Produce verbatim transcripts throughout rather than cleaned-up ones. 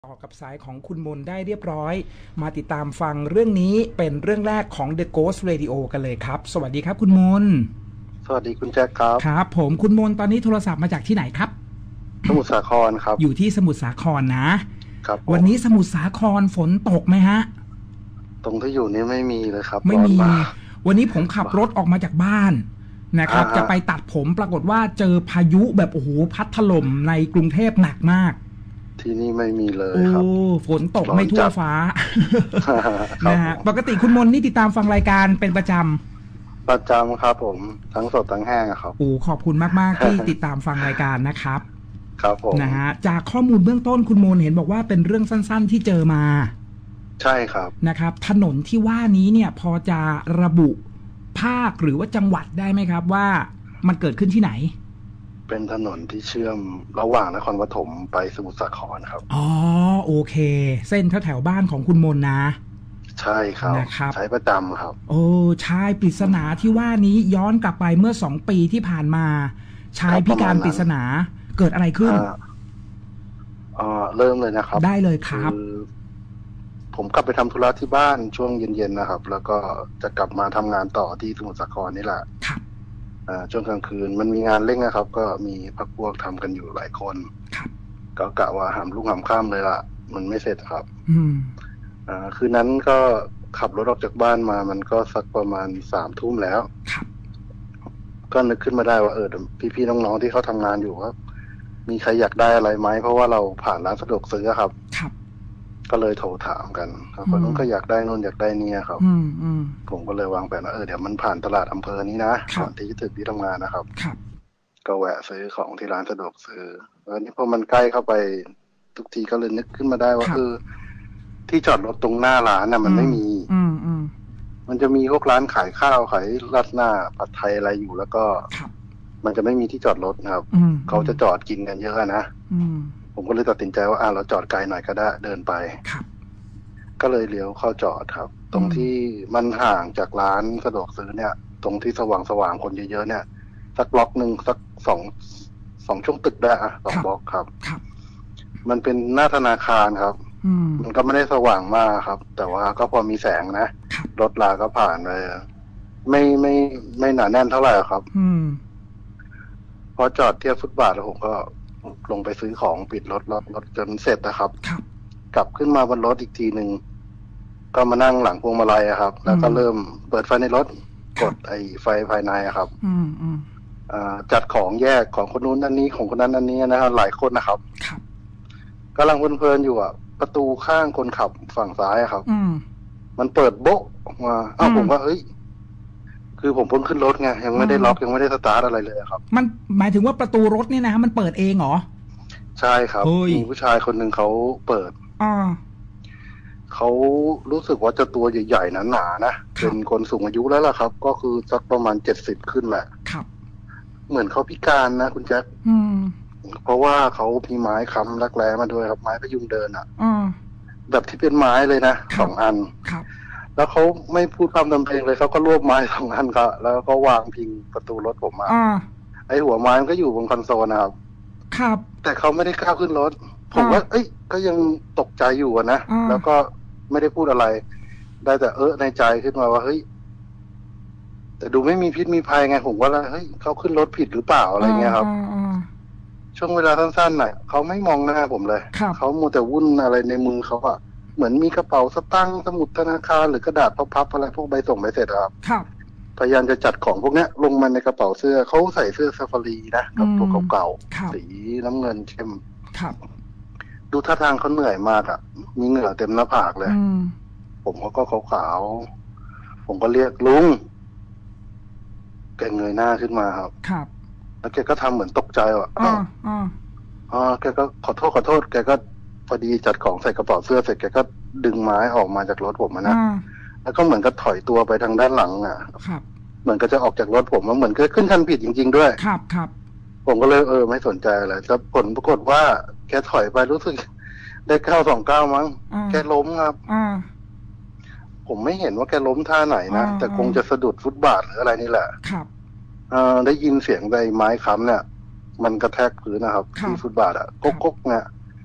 ต่อกับสายของคุณมนได้เรียบร้อยมาติดตามฟังเรื่องนี้เป็นเรื่องแรกของ The Ghost Radio กันเลยครับสวัสดีครับคุณมนสวัสดีคุณแจ็คครับครับผมคุณมนตอนนี้โทรศัพท์มาจากที่ไหนครับสมุทรสาครครับอยู่ที่สมุทรสาครนะครับวันนี้สมุทรสาครฝนตกไหมฮะตรงที่อยู่นี่ไม่มีเลยครับไม่มีวันนี้ผมขับรถออกมาจากบ้านนะครับจะไปตัดผมปรากฏว่าเจอพายุแบบโอ้โหพัดถล่มในกรุงเทพหนักมากที่นี่ไม่มีเลยครับฝนตกไม่ทั่วฟ้านะฮะปกติคุณมนนี่ติดตามฟังรายการเป็นประจำประจำครับผมทั้งสดทั้งแห้งครับโอ้ขอบคุณมากๆที่ติดตามฟังรายการนะครับครับผมนะฮะจากข้อมูลเบื้องต้นคุณมนเห็นบอกว่าเป็นเรื่องสั้นๆที่เจอมาใช่ครับนะครับถนนที่ว่านี้เนี่ยพอจะระบุภาคหรือว่าจังหวัดได้ไหมครับว่ามันเกิดขึ้นที่ไหนเป็นถนนที่เชื่อมระหว่างนครปฐมไปสมุทรสาครครับอ๋อโอเคเส้นแถวๆบ้านของคุณมนนะใช่ครับนะครับใช้ประจำครับโอ้ชายปริศนาที่ว่านี้ย้อนกลับไปเมื่อสองปีที่ผ่านมาชายพิการปริศนาเกิดอะไรขึ้นอ่าเริ่มเลยนะครับได้เลยครับผมกลับไปทำธุระที่บ้านช่วงเย็นๆนะครับแล้วก็จะกลับมาทำงานต่อที่สมุทรสาครนี่แหละครับอ่าช่วงกลางคืนมันมีงานเร่งนะครับก็มีพักพวกทำกันอยู่หลายคนครับก็กะว่าหามลุ่งหามค่ำเลยล่ะมันไม่เสร็จครับอืมอ่าคืนนั้นก็ขับรถออกจากบ้านมามันก็สักประมาณสามทุ่มแล้วครับก็นึกขึ้นมาได้ว่าเออพี่ๆน้องๆที่เขาทำงานอยู่ว่ามีใครอยากได้อะไรไหมเพราะว่าเราผ่านร้านสะดวกซื้อครับครับก็เลยโทรถามกันคนนู้นก็อยากได้นู่นอยากได้นี่ครับผมก็เลยวางแผนว่าเออเดี๋ยวมันผ่านตลาดอำเภอนี้นะก่อนที่จะถึงที่ทำงานนะครับก็แวะซื้อของที่ร้านสะดวกซื้อแล้วนี่พอมันใกล้เข้าไปทุกทีก็เลยนึกขึ้นมาได้ว่าเออที่จอดรถตรงหน้าร้านน่ะมันไม่มีมันจะมีพวกร้านขายข้าวขายราดหน้าผัดไทยอะไรอยู่แล้วก็มันจะไม่มีที่จอดรถนะครับเขาจะจอดกินกันเยอะนะผมก็เลยตัดสินใจว่าอ่าเราจอดไกลหน่อยก็ได้เดินไปก็เลยเลี้ยวเข้าจอดครับตรงที่มันห่างจากร้านสะดวกซื้อเนี่ยตรงที่สว่างสว่างคนเยอะๆเนี่ยสักบล็อกหนึ่งสักสองสองช่วงตึกได้อะสองบล็อกครับมันเป็นหน้าธนาคารครับมันก็ไม่ได้สว่างมากครับแต่ว่าก็พอมีแสงนะรถลาก็ผ่านไปไม่ไม่ไม่หนาแน่นเท่าไหร่ครับพอจอดเทียบฟุตบาทแล้วผมก็ลงไปซื้อของปิดรถรถรถจนเสร็จนะครับกลับขึ้นมาบนรถอีกทีหนึ่งก็มานั่งหลังพวงมาลัยครับแล้วก็เริ่มเปิดไฟในรถกดไอ้ไฟภายในครับจัดของแยกของคนนู้นอันนี้ของคนนั้นอันนี้นะครับหลายคนนะครับกำลังเพลินๆอยู่อ่ะประตูข้างคนขับฝั่งซ้ายครับมันเปิดโบ๊ะออกมาอ้าวผมว่าเฮ้ยคือผมเพิ่งขึ้นรถไงยังไม่ได้ล็อกยังไม่ได้สตาร์ทอะไรเลยครับมันหมายถึงว่าประตูรถเนี่ยนะมันเปิดเองเหรอใช่ครับมีผู้ชายคนหนึ่งเขาเปิดอ่าเขารู้สึกว่าจะตัวใหญ่ๆหนาๆนะเป็นคนสูงอายุแล้วล่ะครับ ก็คือสักประมาณเจ็ดสิบขึ้นแหละครับเหมือนเขาพิการนะคุณแจ็คเพราะว่าเขามีไม้ค้ำรักแร้มาด้วยครับไม้พยุงเดินอ่ะแบบที่เป็นไม้เลยนะสองอันครับแล้วเขาไม่พูดคำทำเพลงเลยเขาก็รวบไม้สองอันครับแล้วก็วางพิงประตูรถผมมาไอหัวไม้มันก็อยู่บนคอนโซลนะครับครับแต่เขาไม่ได้ก้าวขึ้นรถผมว่าเอ้ยก็ยังตกใจอยู่นะแล้วก็ไม่ได้พูดอะไรได้แต่เออในใจขึ้นมาว่าเฮ้ยแต่ดูไม่มีพิษมีภัยไงผมว่าแล้วเฮ้ยเขาขึ้นรถผิดหรือเปล่าอะไรเงี้ยครับช่วงเวลาสั้นๆหน่อยเขาไม่มองหน้าผมเลยเขามัวแต่วุ่นอะไรในมือเขาอะเหมือนมีกระเป๋าสตางค์สมุดธนาคารหรือกระดาษพับๆอะไรพวกใบส่งใบเสร็จครับพยายามจะจัดของพวกนี้ลงมาในกระเป๋าเสื้อเขาใส่เสื้อซาฟารีนะกับตัวเก่าๆสีน้ำเงินเข้มดูท่าทางเขาเหนื่อยมากอ่ะมีเหงื่อเต็มหน้าผากเลยผมเขาก็ขาวๆผมก็เรียกลุงแกเงยหน้าขึ้นมาครับครับแล้วแกก็ทำเหมือนตกใจว่ะอ๋ออ๋อแกก็ขอโทษขอโทษแกก็พอดีจัดของใส่กระเป๋าเสื้อเสร็จแกก็ดึงไม้ออกมาจากรถผมนะแล้วก็เหมือนกับถอยตัวไปทางด้านหลังอ่ะครับเหมือนก็จะออกจากรถผมมันเหมือนก็ขึ้นคันผิดจริงๆด้วยครับครับผมก็เลยเออไม่สนใจอะไรแล้วผลปรากฏว่าแกถอยไปรู้สึกได้เก้าสองเก้ามั้งแกล้มครับผมไม่เห็นว่าแกล้มท่าไหนนะแต่คงจะสะดุดฟุตบาทหรืออะไรนี่แหละครับได้ยินเสียงใบไม้ค้ำเนี่ยมันกระแทกพื้นนะครับที่ฟุตบาทอ่ะก๊กๆเนี่ยผ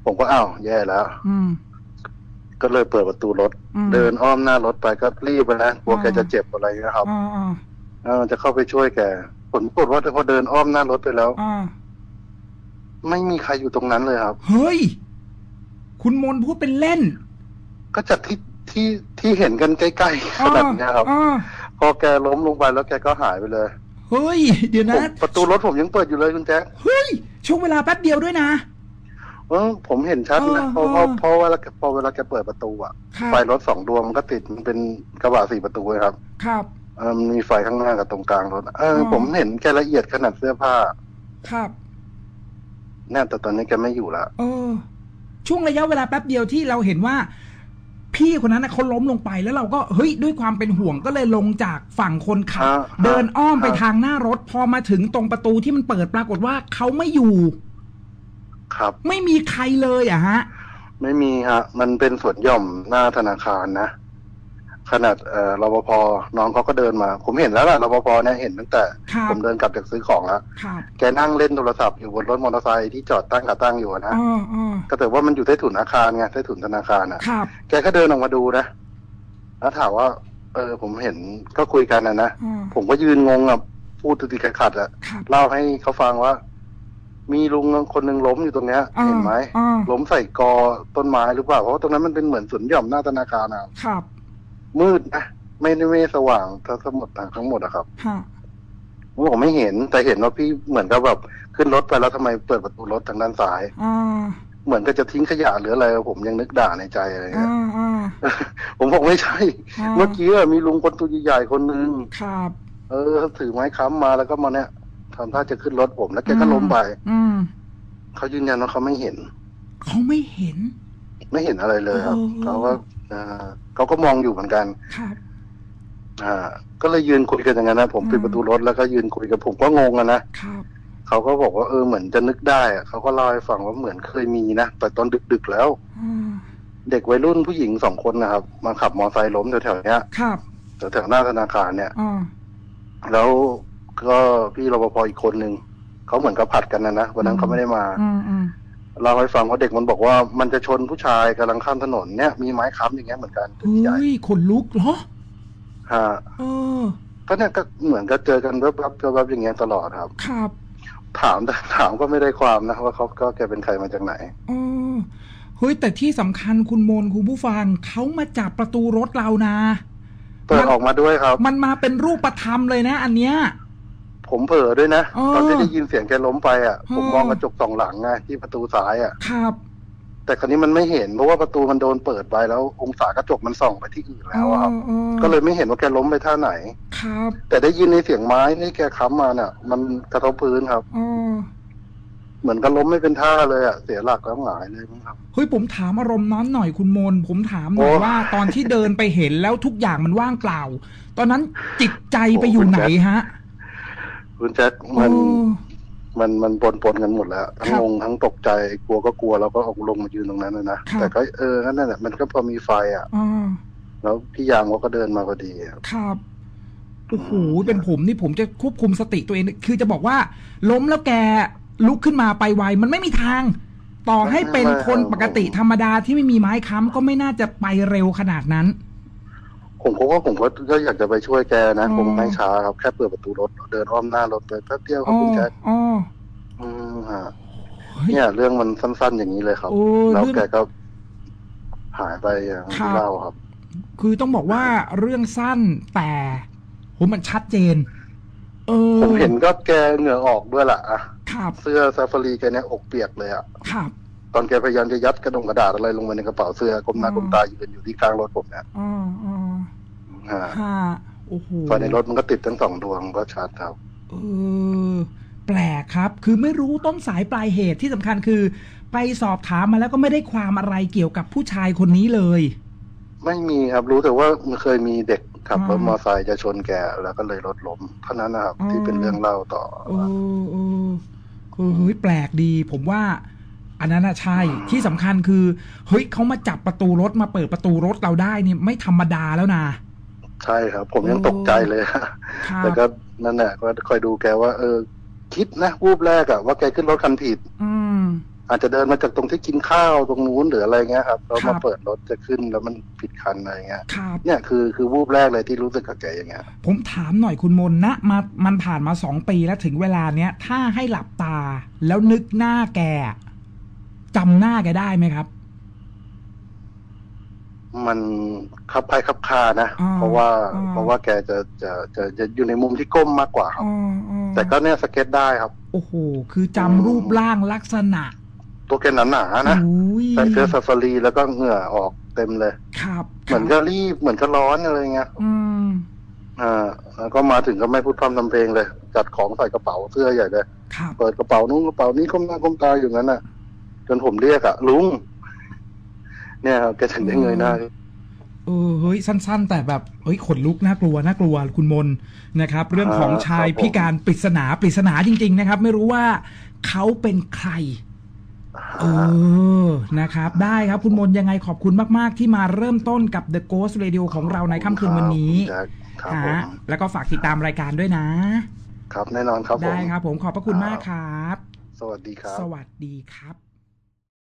ผมก็อ้าวแย่แล้วอืมก็เลยเปิดประตูรถเดินอ้อมหน้ารถไปก็รีบไปนะกลัวแกจะเจ็บอะไรนะครับอ่าจะเข้าไปช่วยแกผลปรากฏว่าพอเดินอ้อมหน้ารถไปแล้วไม่มีใครอยู่ตรงนั้นเลยครับเฮ้ยคุณมนพูดเป็นเล่นก็จากที่ที่ที่เห็นกันใกล้ๆขนาดนี้ครับพอแกล้มลงไปแล้วแกก็หายไปเลยเฮ้ยเดี๋ยวนะประตูรถผมยังเปิดอยู่เลยคุณแจ๊คเฮ้ยช่วงเวลาแป๊บเดียวด้วยนะเออผมเห็นชัดนะเพราะเพราะเพราะว่าพอเวลาแกเปิดประตูอ่ะไฟรถสองดวงมันก็ติดมันเป็นกระบะสี่ประตูเลยครับครับเออมีไฟข้างหน้ากับตรงกลางรถเออผมเห็นแกละเอียดขนาดเสื้อผ้าครับแน่แต่ตอนนี้แกไม่อยู่ละเออช่วงระยะเวลาแป๊บเดียวที่เราเห็นว่าพี่คนนั้นเขาล้มลงไปแล้วเราก็เฮ้ยด้วยความเป็นห่วงก็เลยลงจากฝั่งคนขับเดินอ้อมไปทางหน้ารถพอมาถึงตรงประตูที่มันเปิดปรากฏว่าเขาไม่อยู่ครับไม่มีใครเลยอะฮะไม่มีฮะมันเป็นสวนหย่อมหน้าธนาคารนะขนาดเอ่อรปภน้องเขาก็เดินมาผมเห็นแล้วล่ะรปภเนี่ยเห็นตั้งแต่ผมเดินกลับจากซื้อของแล้วแกนั่งเล่นโทรศัพท์อยู่บนรถมอเตอร์ไซค์ที่จอดตั้งกับตั้งอยู่นะก็แต่ว่ามันอยู่ใต้ถุนอาคารไงใต้ถุนธนาคารอ่ะแกก็เดินออกมาดูนะแล้วถามว่าเออผมเห็นก็คุยกันนะนะผมก็ยืนงงอ่ะพูดติดขัดๆอ่ะเล่าให้เขาฟังว่ามีลุงคนหนึ่งล้มอยู่ตรงเนี้ยเห็นไหมล้มใส่กอต้นไม้หรือเปล่าเพราะตรงนั้นมันเป็นเหมือนสวนหย่อมหน้าธนาคารนะครับมืดนะไม่ได้ไม่สว่างทั้งหมดทั้งหมดอะครับผมไม่เห็นแต่เห็นว่าพี่เหมือนกับแบบขึ้นรถไปแล้วทำไมเปิดประตูรถทางด้านซ้ายเหมือนก็จะทิ้งขยะหรืออะไรผมยังนึกด่าในใจอะไรเงี้ยผมบอกไม่ใช่เมื่อกี้มีลุงคนตัวใหญ่ๆคนนึงครับเออถือไม้ค้ำมาแล้วก็มาเนี่ยทำท่าจะขึ้นรถผมแล้วแกก็ล้มไปเขายืนยันว่าเขาไม่เห็นเขาไม่เห็นไม่เห็นอะไรเลยครับเขาก็เขาก็มองอยู่เหมือนกันครับอ่าก็เลยยืนคุยกันอย่างนั้นนะผมปิดประตูรถแล้วก็ยืนคุยกับผมก็งงอะนะครับเขาก็บอกว่าเออเหมือนจะนึกได้อะเขาก็เล่าให้ฟังว่าเหมือนเคยมีนะแต่ตอนดึกๆแล้วเด็กวัยรุ่นผู้หญิงสองคนนะครับมาขับมอเตอร์ไซค์ล้มแถวๆเนี้ยครับแถวๆหน้าธนาคารเนี่ยแล้วก็พี่รปภอีกคนนึงเขาเหมือนกับผัดกันนะนะวันนั้นเขาไม่ได้มาเราให้ฟังว่าเด็กมันบอกว่ามันจะชนผู้ชายกำลังข้ามถนนเนี่ยมีไม้ค้ำอย่างเงี้ยเหมือนกันเฮ้ยขนลุกเหรอฮะเออก็เนี่ยก็เหมือนกับเจอกันแวบๆแวบๆอย่างเงี้ยตลอดครับครับถามแต่ถามก็ไม่ได้ความนะว่าเขาก็แกเป็นใครมาจากไหนอ๋อเฮ้ยแต่ที่สำคัญคุณมนคุณผู้ฟังเขามาจับประตูรถเรานะเปิดออกมาด้วยครับมันมาเป็นรูปธรรมเลยนะอันเนี้ยผมเผลอด้วยนะตอนที่ได้ยินเสียงแกล้มไปอ่ะผมมองกระจกสองหลังไงที่ประตูซ้ายอ่ะครับแต่คราวนี้มันไม่เห็นเพราะว่าประตูมันโดนเปิดไปแล้วองศากระจกมันส่องไปที่อื่นแล้วครับก็เลยไม่เห็นว่าแกล้มไปท่าไหนครับแต่ได้ยินในเสียงไม้ที่แกค้ำมาเนี่ยมันกระทบพื้นครับเหมือนกับล้มไม่เป็นท่าเลยอ่ะเสียหลักแล้วหงายเลยครับเฮ้ยผมถามอารมณ์นั้นหน่อยคุณมนผมถามหน่อยว่าตอนที่เดินไปเห็นแล้วทุกอย่างมันว่างเปล่าตอนนั้นจิตใจไปอยู่ไหนฮะคุณแจ็คมันมันมันปนปนกันหมดแล้วทั้งงงทั้งตกใจกลัวก็กลัวแล้วก็ออกลงมายืนตรงนั้นเลยนะแต่ก็เออนั่นแหละมันก็พอมีไฟอ่ะแล้วพี่ยางเขาก็เดินมาพอดีครับโอ้โหเป็นผมนี่ผมจะควบคุมสติตัวเองคือจะบอกว่าล้มแล้วแกลุกขึ้นมาไปไวมันไม่มีทางต่อให้เป็นคนปกติธรรมดาที่ไม่มีไม้ค้ำก็ไม่น่าจะไปเร็วขนาดนั้นผมก็ว่าผมก็อยากจะไปช่วยแกนะผมไม่ช้าครับแค่เปิดประตูรถเดินอ้อมหน้ารถไปแป๊บเดียวครับคุณแจ๊คอ๋ออืมฮะเนี่ยเรื่องมันสั้นๆอย่างนี้เลยครับแล้วแกก็หายไปอย่างที่เล่าครับคือต้องบอกว่าเรื่องสั้นแต่โหมันชัดเจนเออผมเห็นก็แกเหงื่อออกด้วยล่ะอ่ะครับเสื้อซาฟารีแกเนี่ยอกเปียกเลยอ่ะครับตอนแกพยายามจะยัดกระดงกระดาษอะไรลงไปในกระเป๋าเสื้อกลมหน้ากลมตายืนอยู่ที่กลางรถผมเนี่ยอ๋ออ๋อฮะฮะโอ้โหไฟในรถมันก็ติดทั้งสองดวงก็ชัดครับเออแปลกครับคือไม่รู้ต้นสายปลายเหตุที่สำคัญคือไปสอบถามมาแล้วก็ไม่ได้ความอะไรเกี่ยวกับผู้ชายคนนี้เลยไม่มีครับรู้แต่ว่ามันเคยมีเด็กขับรถมอเตอร์ไซค์จะชนแกแล้วก็เลยรถล้มเท่านั้นนะครับที่เป็นเรื่องเล่าต่อเออเออเฮ้ยแปลกดีผมว่าอันนั้นน่ะใช่ที่สำคัญคือเฮ้ยเขามาจับประตูรถมาเปิดประตูรถเราได้นี่ไม่ธรรมดาแล้วนะใช่ครับผมยังตกใจเลยแต่ก็นั่นแหละก็คอยดูแกว่าเออคิดนะวูบแรกอะว่าแกขึ้นรถคันผิดอืมอาจจะเดินมาจากตรงที่กินข้าวตรงนู้นหรืออะไรเงี้ยครับแล้วมาเปิดรถจะขึ้นแล้วมันผิดคันอะไรเงี้ยเนี่ยคือคือวูบแรกเลยที่รู้สึกกับแกอย่างเงี้ยผมถามหน่อยคุณมนนะมามันผ่านมาสองปีแล้วถึงเวลาเนี้ยถ้าให้หลับตาแล้วนึกหน้าแกจำหน้าแกได้ไหมครับมันคับคล้ายคับคานะเพราะว่าเพราะว่าแกจะจะจะจะอยู่ในมุมที่ก้มมากกว่าครับแต่ก็เนี่ยสเก็ตได้ครับโอ้โหคือจำรูปร่างลักษณะตัวแกหนาหนานะใส่เสื้อซาฟารีแล้วก็เหงื่อออกเต็มเลยครับเหมือนก็รีบเหมือนก็ร้อนอะไรเงี้ยอืมอ่าแล้วก็มาถึงก็ไม่พูดพร่ำทำเพลงเลยจัดของใส่กระเป๋าเสื้อใหญ่เลยเปิดกระเป๋านู้นกระเป๋านี้ก้มหน้าก้มตาอยู่งั้นน่ะจนผมเรียกอะลุงเนี่ยแกถึงได้เงยหน้าเออเฮ้ยสั้นๆแต่แบบเฮ้ยขนลุกน่ากลัวน่ากลัวคุณมนนะครับเรื่องของชายพิการปริศนาปริศนาจริงๆนะครับไม่รู้ว่าเขาเป็นใครเออนะครับได้ครับคุณมนยังไงขอบคุณมากๆที่มาเริ่มต้นกับ The Ghost Radio ของเราในค่ำคืนวันนี้ฮะแล้วก็ฝากติดตามรายการด้วยนะครับแน่นอนครับได้ครับผมขอบพระคุณมากครับสวัสดีครับสวัสดีครับ